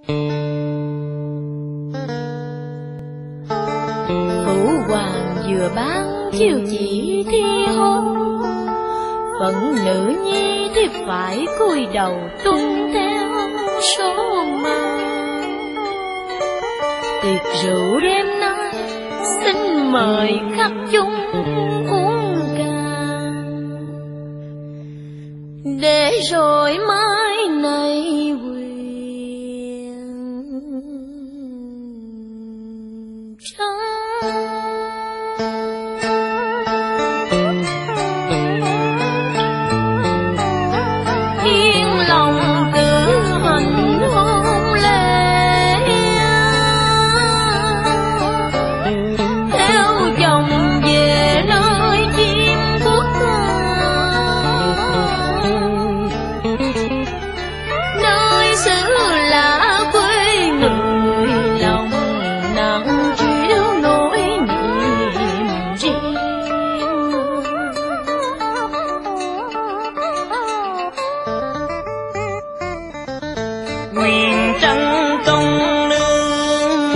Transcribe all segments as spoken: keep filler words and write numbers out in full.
Phụ hoàng vừa ban chiêu chỉ thi hôn, phận nữ nhi thì phải cúi đầu tuân theo số mệnh. Tiệc rượu đêm nay xin mời khắp chúng uống cạn, để rồi mai này quyền trắng. Yên lòng cử hành hôn lễ, theo chồng về nơi chim quốc, nơi xứ lạ quê người, lòng nặng trĩu nỗi niềm riêng. Quyền trân công nương,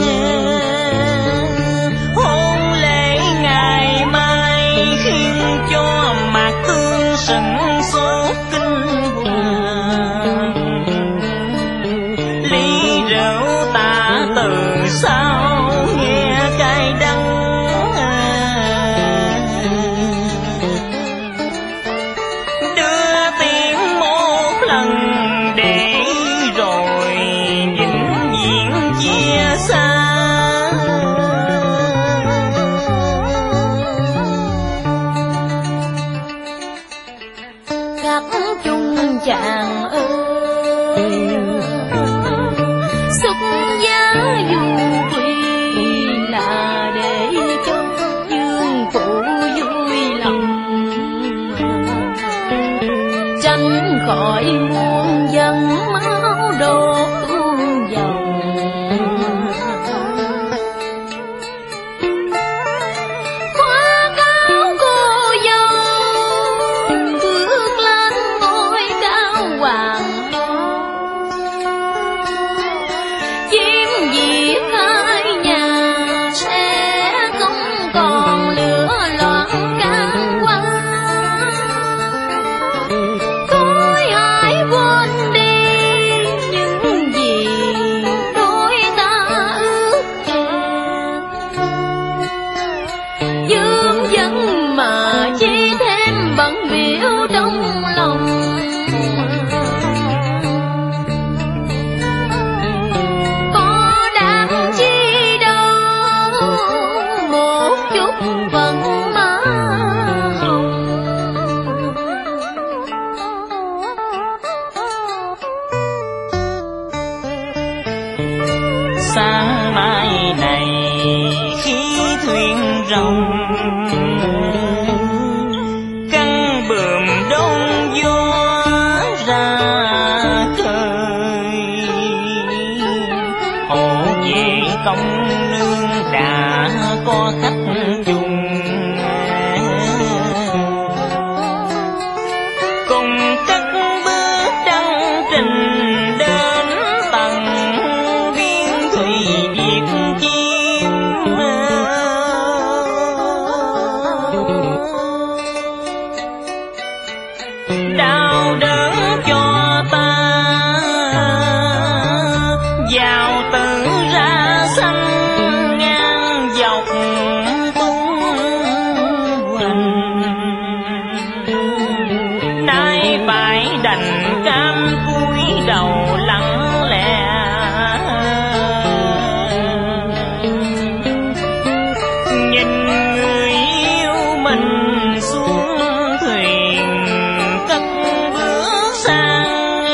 hôn lễ ngày mai khiến cho mạc thương sửng sốt kinh hoàng. Ly rượu tạ từ sau nghe cay đắng, đưa tiếng một lần để rồi vĩnh viễn chia xa. Các chung chàng ơi, xuất giá du quy là để cho dương phụ vui lòng, tránh khỏi muôn dân máu đổ tuôn dòng. Khóa cao cô dâu bước lên ngôi cao hoàng hôn, chiếm diệt hai nhà sẽ không còn lửa loạn can qua. Thôi hãy quên đi những gì đôi ta ước hẹn, dương dân mà chỉ thêm bận biểu trong lòng. Có đáng chi đâu một chút phận má hồng. Sáng mai này khi thuyền rồng căng bườm đông gió ra khơi, hộ về công nương đã có khách chung, cùng cất bước đăng trình đến tầng biên thủy Việt Chiêm. Đau đớn cho ta vào tử ra xanh ngang dọc tung hoành, nay phải đành cam cúi đầu lặng lẽ. Nhìn người yêu mình xuống thuyền cất bước sang.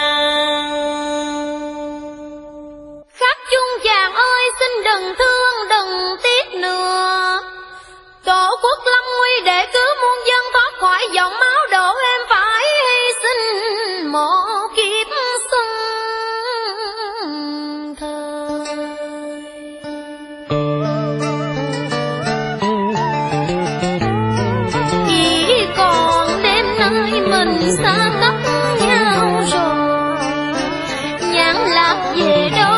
Khắc chung chàng ơi xin đừng thương đừng tiếc nữa, tổ quốc lâm nguy để cứu muôn dân thoát khỏi dòng máu đổ, em phải hy sinh một kiếp xuân thời. Chỉ còn đêm nay mình xa cách nhau rồi, nhãn lạc về đâu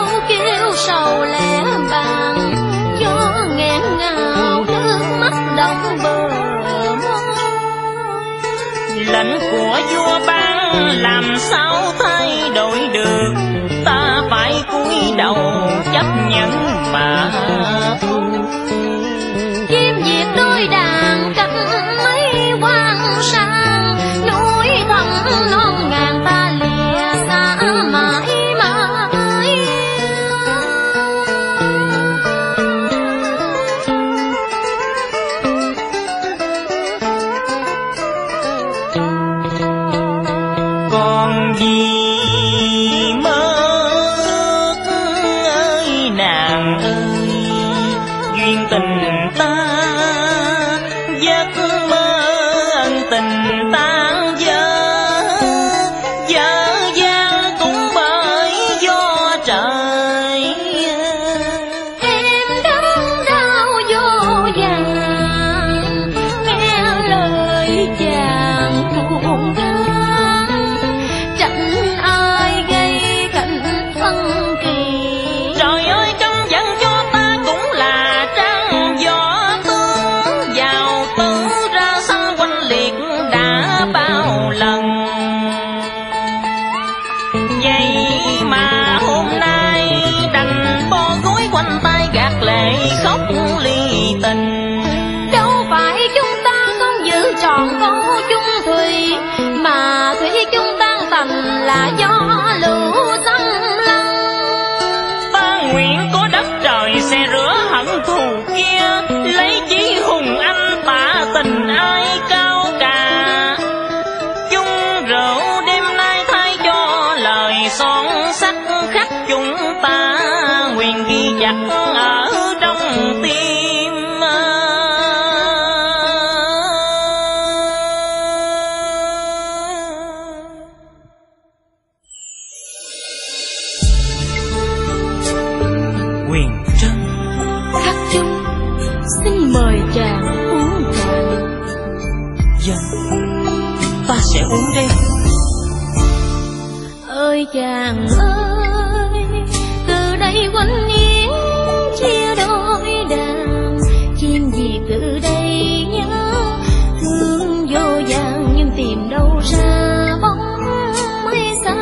Vậy mà hôm nay đành bo gối quanh tay gạt lệ khóc ly tình. Đâu phải chúng ta không giữ trọn câu chung thủy, mà thủy chung tan tành là do lũ xâm lăng. Ta nguyện có đất trời sẽ rửa hận thù kia, lấy chí hùng anh tả tình ai cao cả. Chung rượu đêm nay thay cho lời son sắt, khắc chúng ta nguyện ghi chặt ở trong tim. Quyền Trân. Khắc chung xin mời chàng uống cạn. Dân, ta sẽ uống đây. Ơi chàng ơi, từ đây quanh nghiến chia đôi đàn, chim gì từ đây nhớ thương vô vàng, nhưng tìm đâu ra bóng mây xa.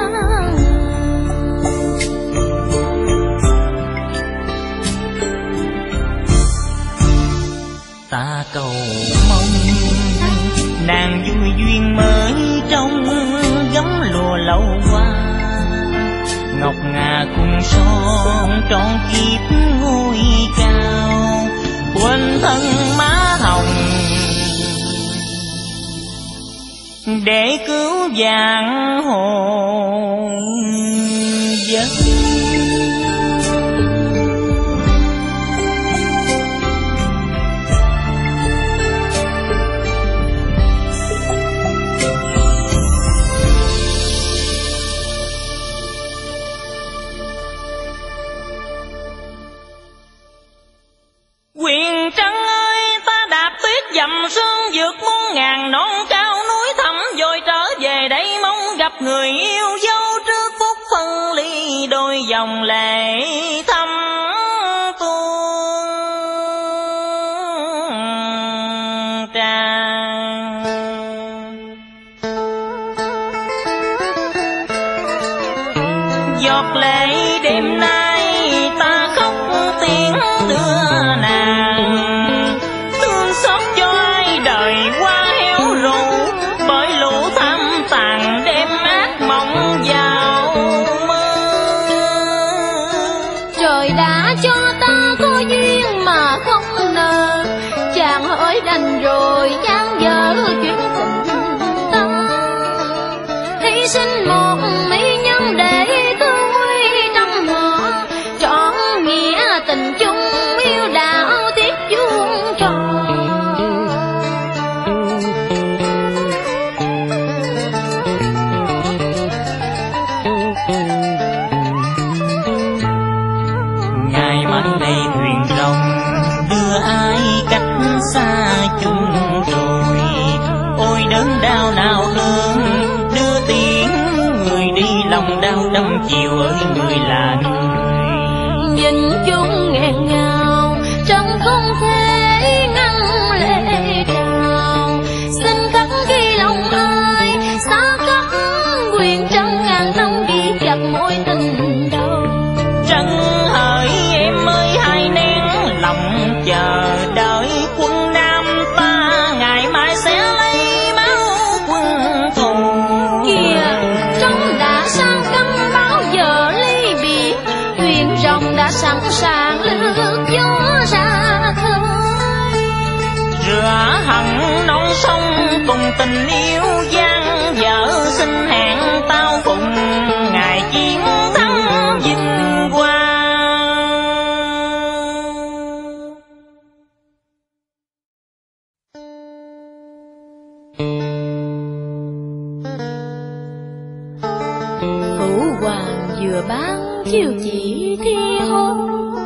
Ta cầu mong nàng vui duyên mới trong gấm lụa lâu qua, ngọc ngà cùng son trọn kiếp ngôi cao, quên thân má hồng để cứu vạn hồn dân. Quyền Trân ơi, ta đạp tuyết dầm sương vượt muôn ngàn non cao núi thẳm, rồi trở về đây mong gặp người yêu dấu trước phút phân ly, đôi dòng lệ thăm tuôn tràn. Giọt lệ đêm nay ta khóc tiếng đưa nàng, thương xót cho ai đời qua héo rũ, bởi lũ tham tàn đem ác mộng vào mơ. Trời đã cho ta có duyên mà không ngờ, chàng hỡi đành rồi chán dở chuyện tình ta, hy sinh một mỹ nhân để thương huy trong họ, trọn nghĩa tình chung yêu đạo tiếp chuông tròn. Ngày mai đây thuyền rồng đưa ai cách xa chung rồi, ôi đớn đau nào hơn đưa tiếng người đi lòng đau trăm chiều ơi người là người. Nhìn chung nghẹn ngào trăng không thể ngăn lệ trào, xin khắc ghi lòng ai xa cách quyền trăng ngàn năm ghi chặt mối tình đầu. Trân hỡi em ơi hai nén lòng chờ đợi quân Nam ta, ngày mai sẽ lấy máu quân thù. Kìa trăng đã sang cắm bao giờ ly biệt, thuyền rồng đã sẵn sàng lướt gió ra khơi. Rửa hận non sông cùng tình yêu gian vợ, xin hẹn tao cùng ngày chiến thắng vinh quang. Phụ hoàng vừa ban chiêu chỉ thi hôn,